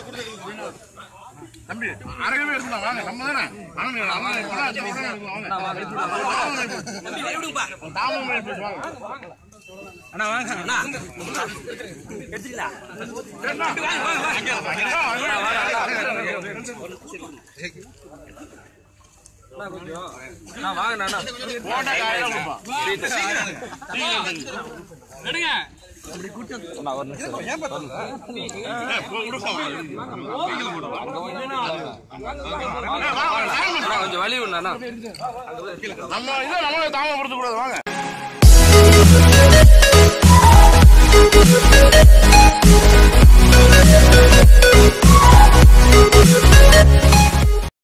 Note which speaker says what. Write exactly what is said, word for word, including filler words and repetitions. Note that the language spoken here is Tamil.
Speaker 1: தம்பி அரைவே இருந்தா வாங்க நம்ம தானே அண்ணா வாங்க அண்ணா எடுத்துக்கலாம் வாங்க கொஞ்சம் வழி விடணும் நம்ம இதை நம்மளே தாமப்படுத்த கூடாது வாங்க